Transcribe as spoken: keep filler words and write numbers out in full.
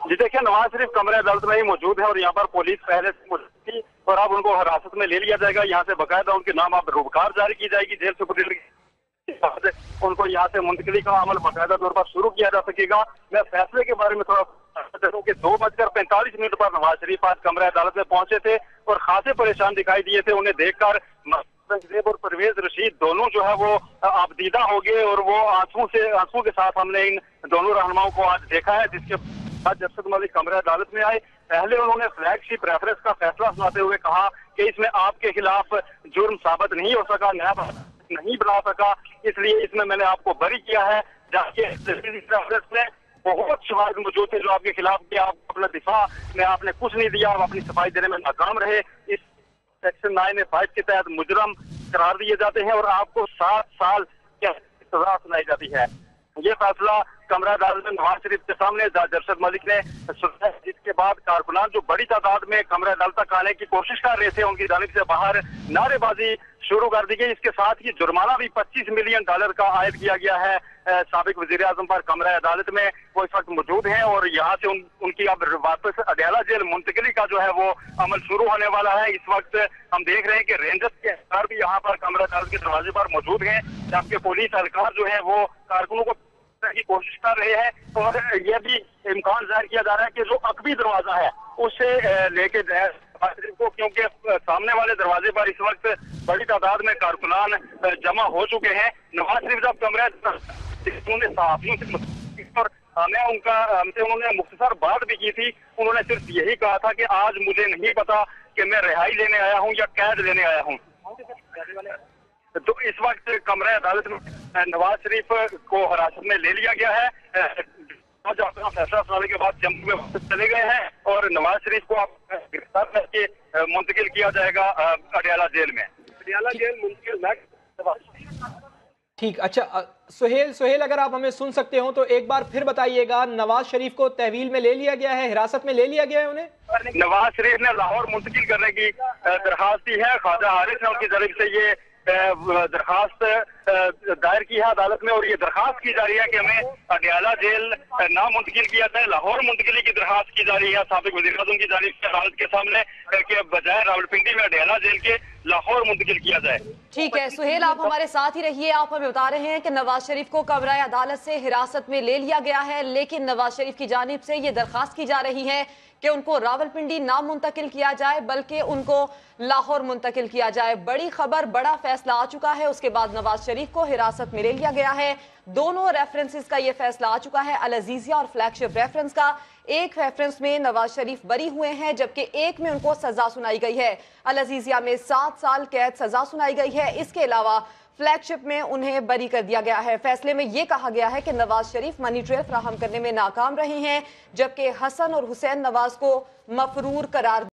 जी देखिए, नवाज शरीफ कमरे अदालत में ही मौजूद है और यहाँ पर पुलिस पहले से मौजूद थी और अब उनको हिरासत में ले लिया जाएगा। यहाँ से बाकायदा उनके नाम अब रूबकार जारी की जाएगी। जेल सुपरडेंट उनको यहाँ से मुंतकिली का अमल बाकायदा तौर पर शुरू किया जा सकेगा। मैं फैसले के बारे में थोड़ा कि दो बजकर पैंतालीस मिनट पर नवाज शरीफ आज कमरे अदालत में पहुंचे थे और खासे परेशान दिखाई दिए थे। उन्हें देखकर और परवेज रशीद दोनों जो है वो आपदीदा हो गए और वो आंसू से आंसू के साथ हमने इन दोनों रहनुमाओं को आज देखा है, जिसके बाद जरशद मलिक कमरे अदालत में आए। पहले उन्होंने फ्लैगशिप रेफरेंस का फैसला सुनाते हुए कहा कि इसमें आपके खिलाफ जुर्म साबित नहीं हो सका, नया नहीं बना सका, इसलिए इसमें मैंने आपको बरी किया है। जबकि रेफरेंस में बहुत शवाहिद मौजूद थे जो आपके खिलाफ के आप अपना दिफा में आपने कुछ नहीं दिया, आप अपनी सफाई देने में नाकाम रहे। इस सेक्शन नाइन ए फाइव के तहत मुजरम करार दिए जाते हैं और आपको सात साल की सजा सुनाई जाती है। ये फैसला कमरा अदालत में नवाज शरीफ के सामने जरशद मलिक ने सुना, जिसके बाद कारकुनान जो बड़ी तादाद में कमरा अदालत तक आने की कोशिश कर रहे थे उनकी जानिब से बाहर नारेबाजी शुरू कर दी गई। इसके साथ ही जुर्माना भी पच्चीस मिलियन डॉलर का आयद किया गया है साबिक वजीर आजम पर। कमरा अदालत में वो इस वक्त मौजूद हैं और यहाँ से उन, उनकी अब वापस अडयाला जेल मुंतकिली का जो है वो अमल शुरू होने वाला है। इस वक्त हम देख रहे हैं कि रेंजर्स के एहलकार भी यहाँ पर कमरा अदालत के दरवाजे पर मौजूद हैं, जबकि पुलिस एहलकार जो है वो कारकुनों को की कोशिश कर रहे हैं और यह भी इम्कान जाहिर किया जा रहा है कि जो अकबी दरवाजा है उससे लेके जाए को, क्योंकि सामने वाले दरवाजे पर इस वक्त बड़ी तादाद में कारकुनान जमा हो चुके हैं। नवाज शरीफ साहब कमरे उन्होंने सहाफियों से और हमें उनका हमसे उन्होंने मुख्तसर बात भी की थी। उन्होंने सिर्फ यही कहा था कि आज मुझे नहीं पता कि मैं रिहाई लेने आया हूँ या कैद लेने आया हूँ। तो इस वक्त कमरे अदालत में नवाज शरीफ को हिरासत में ले लिया गया है। आज अपना फैसला सुनाने के बाद जम्मू में वापस चले गए हैं और नवाज शरीफ को आप गिरफ्तार करके मुंतकिल किया जाएगा अडयाला जेल में। अडयाला जेल मुंतकिल। ठीक, अच्छा सुहेल सुहेल अगर आप हमें सुन सकते हो तो एक बार फिर बताइएगा, नवाज शरीफ को तहवील में ले लिया गया है, हिरासत में ले लिया गया है उन्हें? नवाज शरीफ ने लाहौर मुंतकिल करने की दरखास्त दी है। ख्वाजा हारिस ने उनकी तरफ से ये दरखास्त दायर की है अदालत में और ये दरखास्त की जा रही है कि हमें अडयाला जेल ना मुंतकिल किया जाए। लाहौर मुंतकिली की दरखास्त की जा रही है साबिक वज़ीर आज़म की जानिब से अदालत के सामने कि बजाय रावलपिंडी में अडयाला जेल के लाहौर मुंतकिल किया जाए। ठीक है सुहेल, आप हमारे साथ ही रहिए। आप हमें बता रहे हैं कि नवाज शरीफ को कमरा अदालत से हिरासत में ले लिया गया है, लेकिन नवाज शरीफ की जानिब से ये दरखास्त की जा रही है कि उनको रावलपिंडी ना मुंतकिल किया जाए बल्कि उनको लाहौर मुंतकिल किया जाए। बड़ी खबर, बड़ा फैसला आ चुका है। उसके बाद नवाज शरीफ को हिरासत में ले लिया गया है। दोनों रेफरेंसेस का ये फैसला आ चुका है, अल अजीजिया और फ्लैगशिप रेफरेंस का। एक रेफरेंस में नवाज शरीफ बरी हुए हैं जबकि एक में उनको सजा सुनाई गई है। अल अजीजिया में सात साल कैद सजा सुनाई गई है। इसके अलावा फ्लैगशिप में उन्हें बरी कर दिया गया है। फैसले में यह कहा गया है कि नवाज शरीफ मनी ट्रेल फराहम करने में नाकाम रहे हैं जबकि हसन और हुसैन नवाज को मफरूर करार